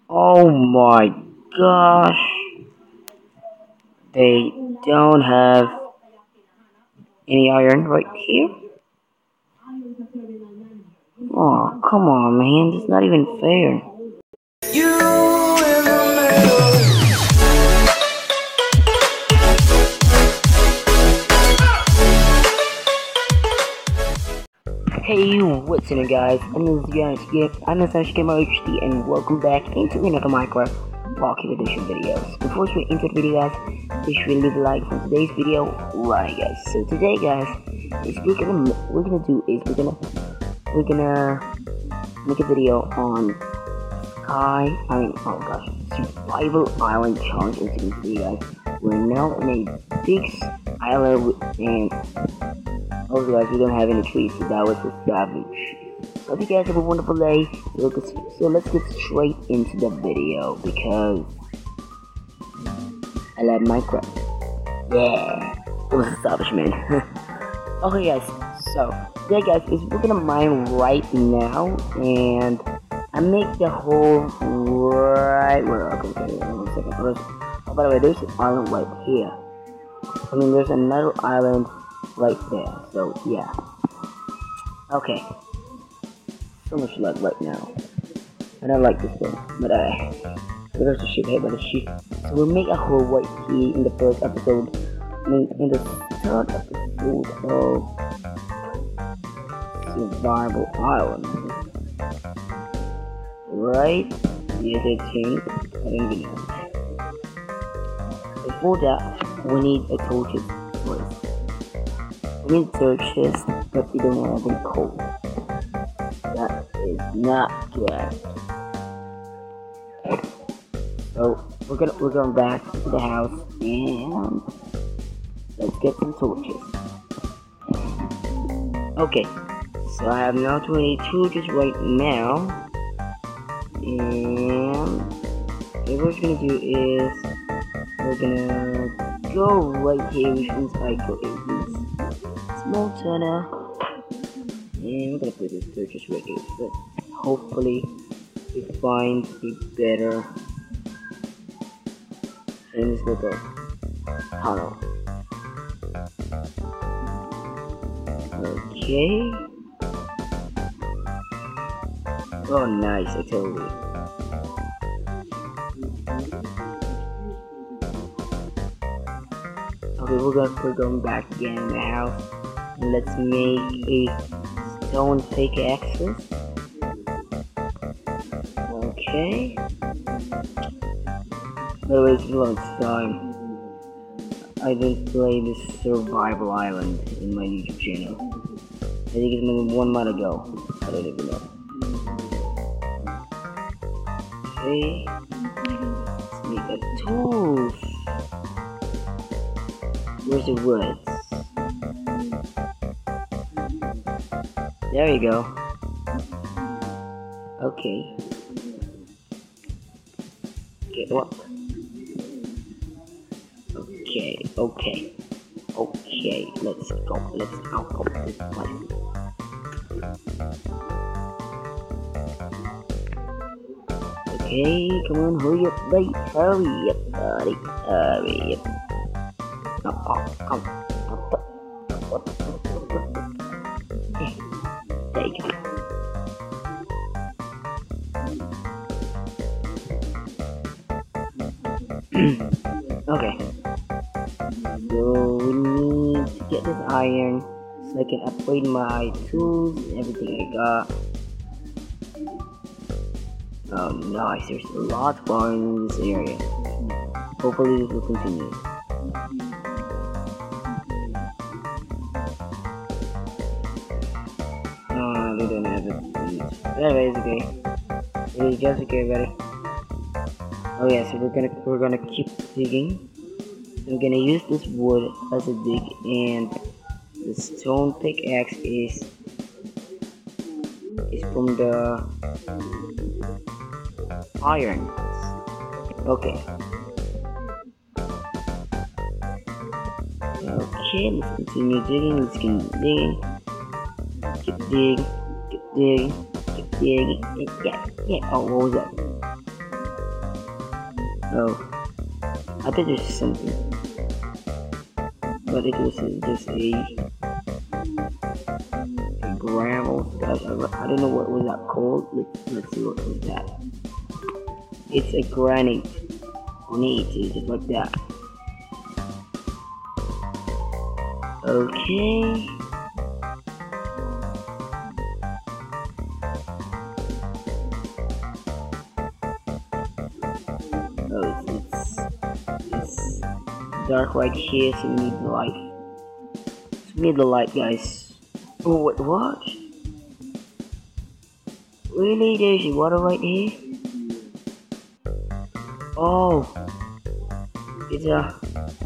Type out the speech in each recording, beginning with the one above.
Oh my gosh, they don't have any iron right here? Oh, come on, man, that's not even fair. Hey, what's in it, guys? I'm Subcribe HD, and welcome back into another Minecraft Pocket Edition videos. Before we get into the video, guys, be sure to leave a like for today's video. Right, guys. So today, guys, we're gonna make a video on survival island challenge. As you can see, guys, we're now in a big island and also, guys, we don't have any trees, so that was a savage. So, hope you guys have a wonderful day. So let's get straight into the video because I love Minecraft. Yeah, it was a savage, man. Okay, guys. So today, guys, we're gonna mine right now, and I make the hole right where. Okay, one second. First, oh, by the way, there's an island right here. I mean, there's another island right there, so yeah. Okay. So much luck right now. I don't like this thing, but there's a ship here by the ship. So we'll make a hole right here in the first episode. I mean, in the third episode of Survival Island. Right? Yes, I think. I don't even know. Before that, we need a torches first. We need torches, but we don't have any coal. That is not good. So we're going back to the house and let's get some torches. Okay, so I have now 20 torches right now, and what we're gonna do is we're gonna go right here, which means I go in this small tunnel, and we're gonna put this torches right here. But hopefully we find a better in this little tunnel. Okay. Oh, nice! I told you. Okay, we're going back again in the house. And let's make a stone pickaxes. Okay. By the way, it's a long time I didn't play this survival island in my YouTube channel. I think it's maybe 1 month ago. I don't even know. Okay. Let's make a tools. Where's the woods? There you go. Okay. Get what? Okay. Let's go. Let's out of this place. Okay, come on, hurry up, buddy. Hurry up, buddy. Hurry up. Come. There you go. Okay. So we need to get this iron so I can upgrade my tools and everything I got. Oh, nice. There's a lot of iron in this area. Hopefully this will continue. They don't have it. Anyway, it's okay. It is just okay, buddy. Oh yeah, so we're gonna keep digging. I'm gonna use this wood as a dig, and the stone pickaxe is from the iron. Okay. Okay, let's continue digging. Let's keep digging. Keep digging. Yeah. Oh, what was that? Oh, I thought there's something, but it was just a gravel. I don't know what was that called. Let's see what was that. It's a granite. Just like that. Okay. Oh, it's dark right here, so we need the light. So we need the light, guys. Oh, wait, what? Really? There's water right here? Oh, it's a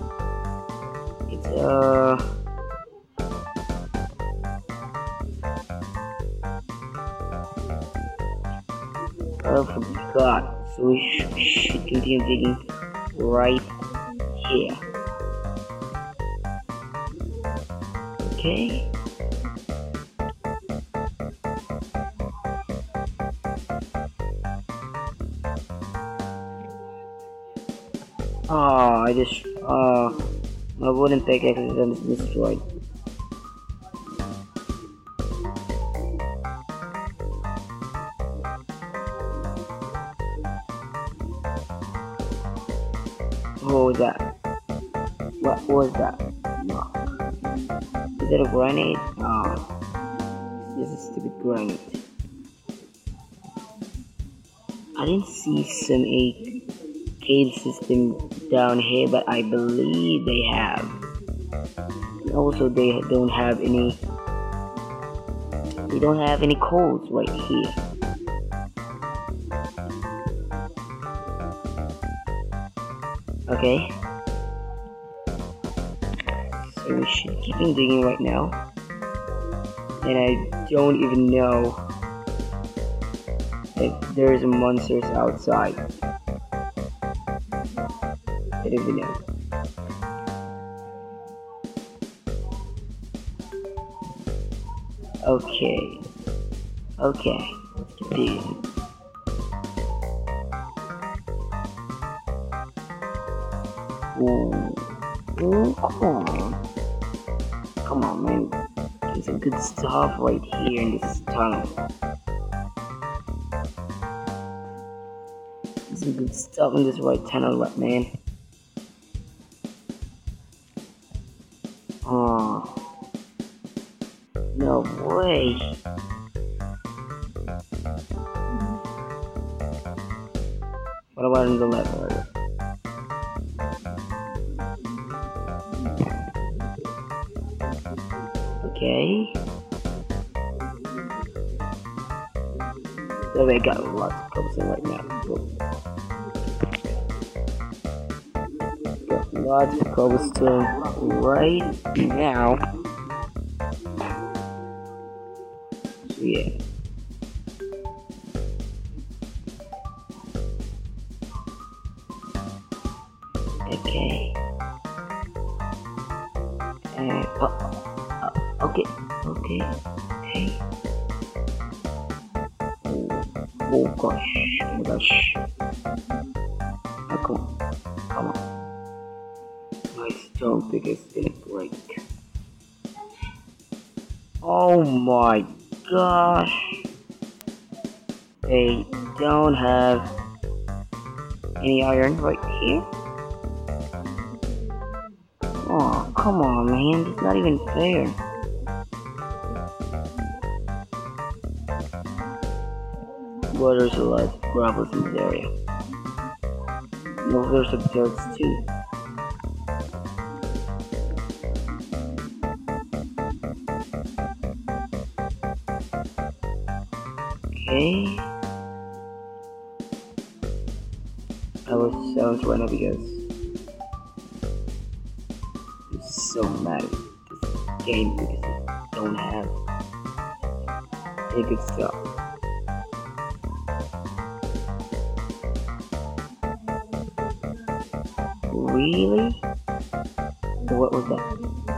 I forgot. So we should continue digging right here. Okay. Oh, my wooden pickaxe is destroyed. What was that? What was that? No. Is that a grenade? Oh, this is a stupid grenade. I didn't see some cave system down here, but I believe they have. And also, they don't have any. They don't have any codes right here. Okay. So we should keep on digging right now. And I don't even know if there's monsters outside. I don't even know. Okay. Okay. Let's keep digging. Ooh. Ooh, come on. Come on, man. There's some good stuff right here in this tunnel. There's some good stuff in this right tunnel, man. Oh. No way. What about in the left area? Okay. So we got lots of cobblestone right now. Got lots of cobblestone right now. So yeah. Okay. And okay. Oh gosh. Oh my gosh. Oh, come on. My stone pick is gonna break. Oh my gosh. They don't have any iron right here. Oh, come on, man. It's not even fair. Well, there's a lot of gravels in this area. No, there's some dirt too. Okay. I was so right now because I'm so mad at this game because I don't have any good stuff. Really? What was that?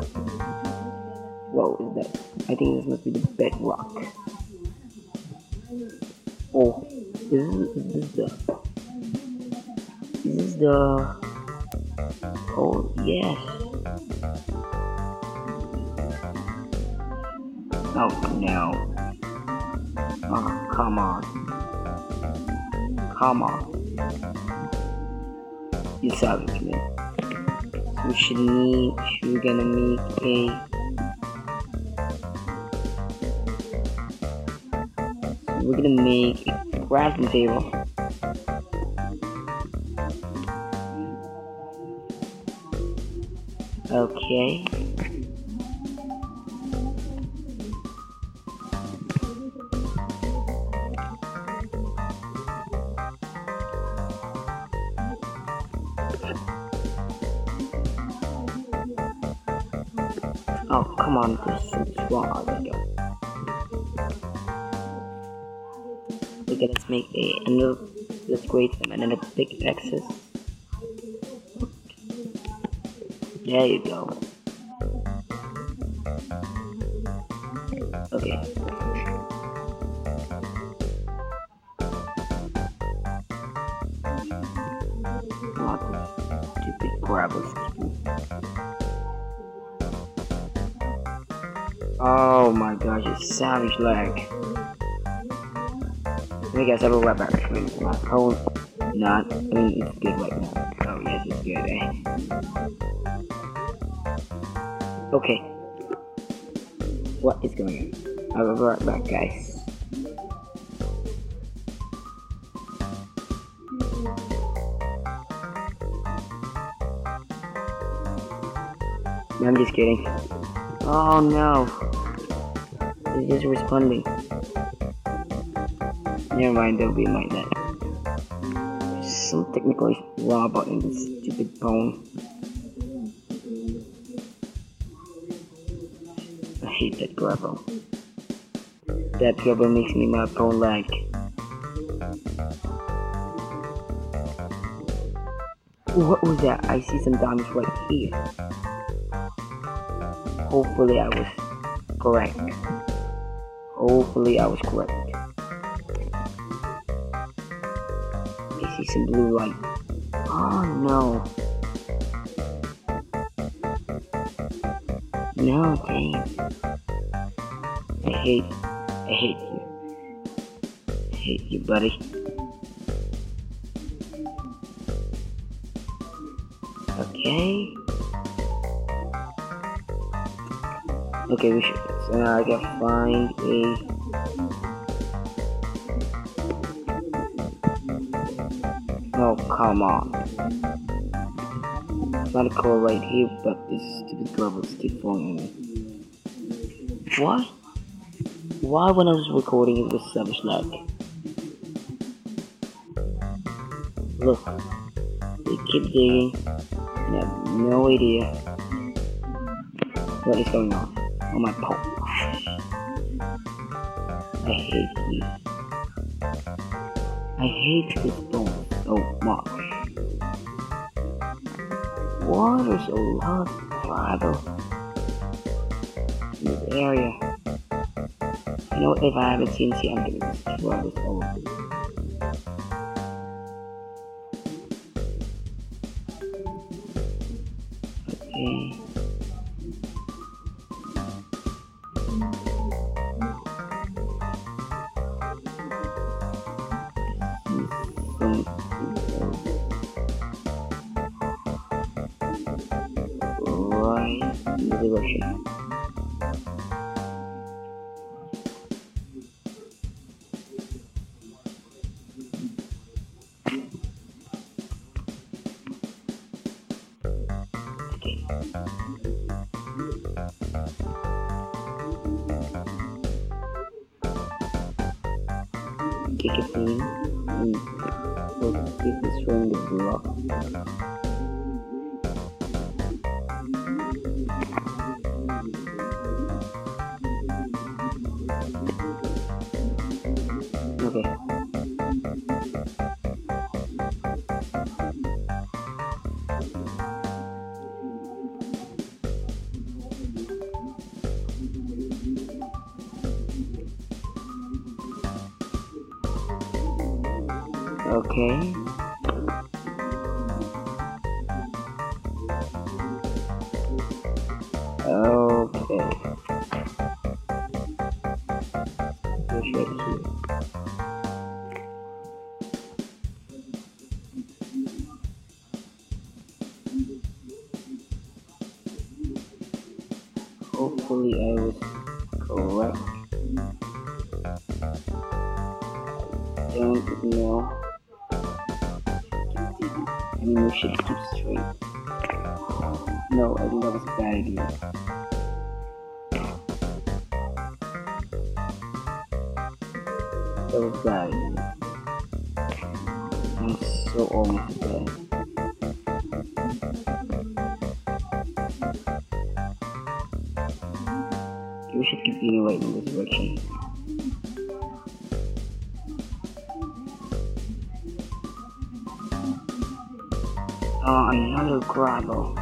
What was that? I think this must be the bedrock. Oh, is this is the... Oh, yes. Oh, no. Oh, come on. Come on. You savage, man. So we're gonna make a... So we're gonna make a crafting table. Okay. Oh, come on, this is wrong. There we go. Okay, let's make another, let's create another pickaxes. There you go. Okay. Not this stupid grabbers. Oh my gosh, it's savage lag. Let me guess, I'll be right back. I mean, my phone, not, I mean, it's good right now. Oh yes, it's good, eh? Okay. What is going on? I'll be right back, guys. No, I'm just kidding. Oh no. It's just responding. Never mind, don't be like that. There's some technically wrong about in this stupid phone. I hate that grabber. That grabber makes me my phone lag. What was that? I see some diamonds right here. Hopefully I was correct. Hopefully I was correct. I see some blue light. Oh no. No, dang. I hate you. I hate you, buddy. Okay. Okay, we should. So now I gotta find a. Oh, come on. It's not a core right here, but this stupid glove is keep falling me. What? Why when I was recording it was savage lag? Look. They keep digging. I have no idea what is going on my pole. I hate you. I hate this bone so much. Why there's a lot of fiber in this area? You know what, if I haven't seen TNT, I'm gonna destroy this whole thing. Okay. Right in the direction. Okay. Kick it in and we'll keep destroying the block. Okay. Okay. hopefully I was correct. I don't know. I mean, we should keep straight. No, I think that was a bad idea. That was bad idea. I'm so almost dead. We should continue right in this direction. Another gravel.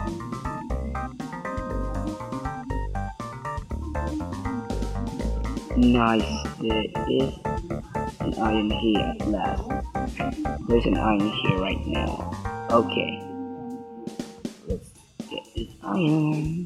Nice, there is an iron here at last. There's an iron here right now. Okay, let's get this iron.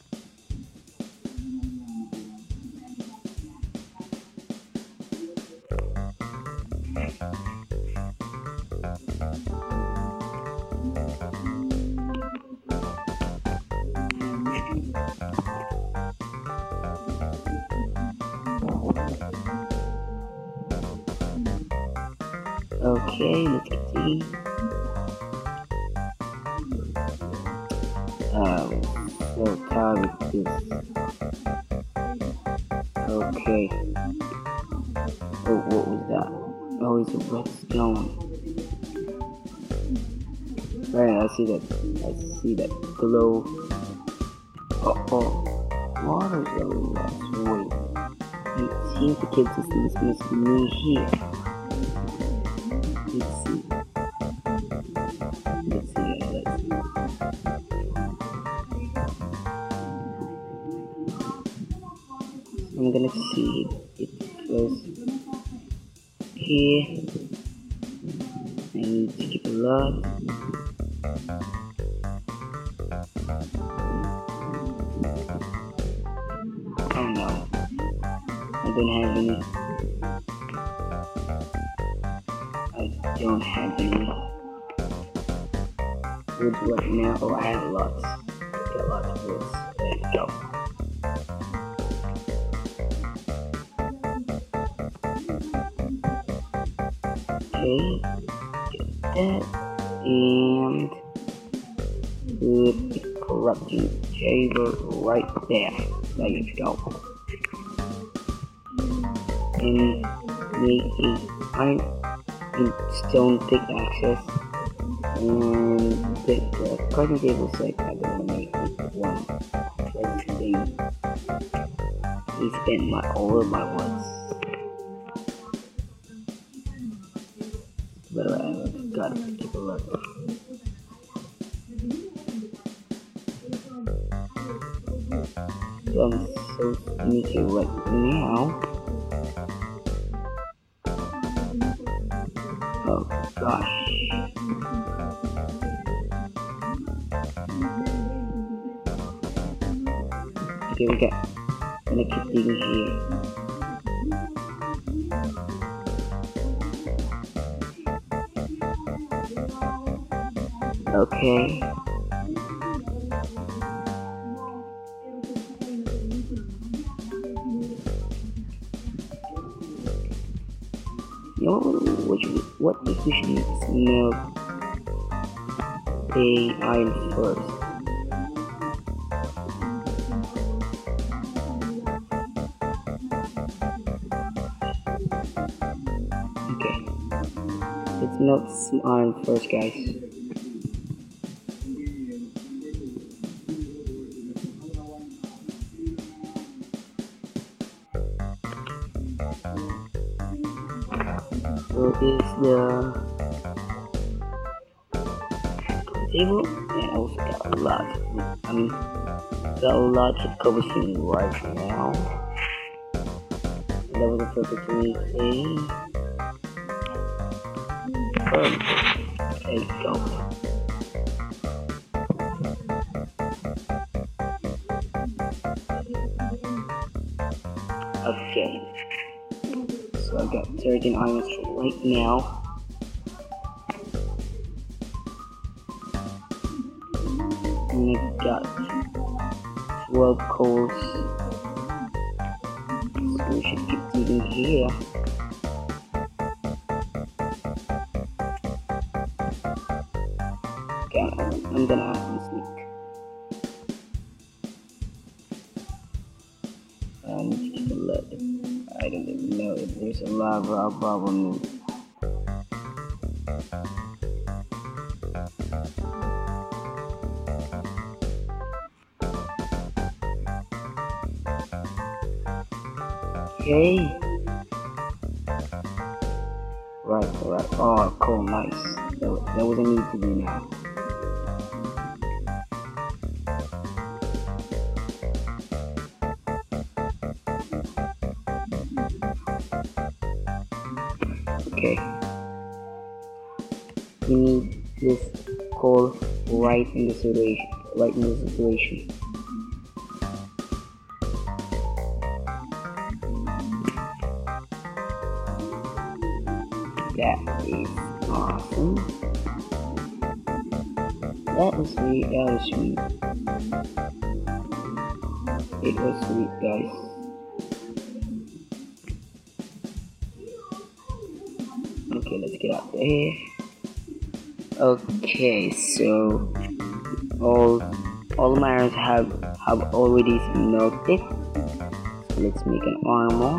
Okay, let's continue. So tired with this. Okay. Oh, what was that? Oh, it's a redstone. Right, I see that. I see that glow. Water's a less weight. It seems the kids is must be near here. Let's see. Let's see. I'm gonna see it goes here. I need to keep a lot. Oh no, I don't have any. I don't have any woods right now. Oh, I have lots. I got lots of woods. There you go. Okay, get that, and put the corrupting chamber right there. There you go. And make a iron and stone pickaxes, and the crafting table site. I'm gonna make it one. He spent all of my woods. But I've got to take a look. So I'm so sneaky right now. Oh gosh. Okay, we got. I'm gonna keep digging here. Okay. You know what if we should smelt the iron first? Okay. Let's melt some iron first, guys. So this is the table, and I also got a lot. Got a lot of cobblestone right now. And that was a perfectly thing. Perfect. There you go. Okay. So I got 13 irons right now. And I got 12 coals. we should keep digging here. Okay, I'm gonna sneak. I need to let. I don't even know if there's a lava above me. Okay. Right. Oh, cool, nice. That was a need to do now. Okay. We need this coal right in the situation. That is awesome. That was sweet. It was sweet, guys. Okay, let's get out there. Okay, so all miners have already smelted. So let's make an armor.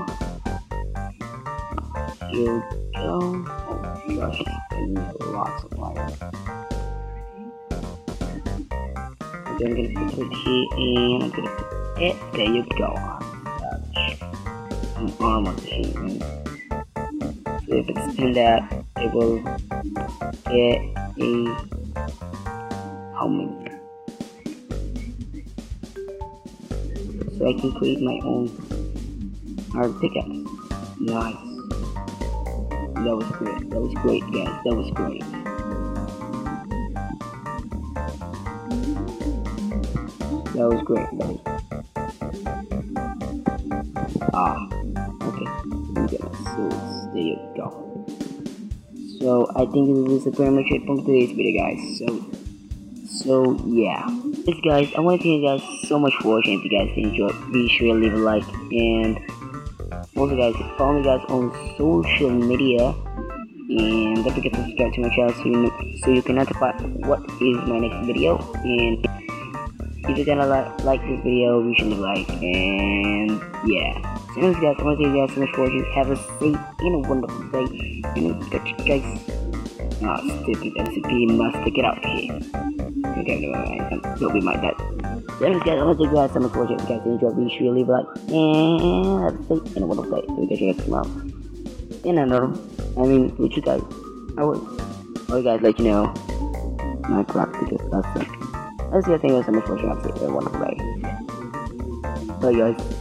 Here we go. Oh gosh, I need lots of iron. I'm gonna put it here and I'm gonna put it. There you go. An armor machine. So if it's spin that, it will get a helmet. So I can create my own hard pickaxe. Nice. That was great, guys. That was great. That was great, buddy. Okay. Let me get my swords. There you go. So I think this is pretty much it from today's video, guys. So yeah. Yes, guys, I want to thank you guys so much for watching. If you guys enjoyed, be sure to leave a like, and also guys, follow me guys on social media, and don't forget to subscribe to my channel so you can notify what is my next video. And if you're gonna like this video, be sure to like, and yeah. So anyways, guys, I want to thank you guys so much for watching. Have a safe and a wonderful day, and catch you guys. Stupid LCP must take it out here. Okay, don't be my dad. So anyways, guys, I want to thank you guys so much for watching. If you guys enjoyed, be sure to leave a like, and have a safe and a wonderful day. So we catch you guys tomorrow in another. With you guys, I will guys let you know my practical stuff. Let's see, thank you guys so much for watching. Have a safe and a wonderful day. Bye, guys.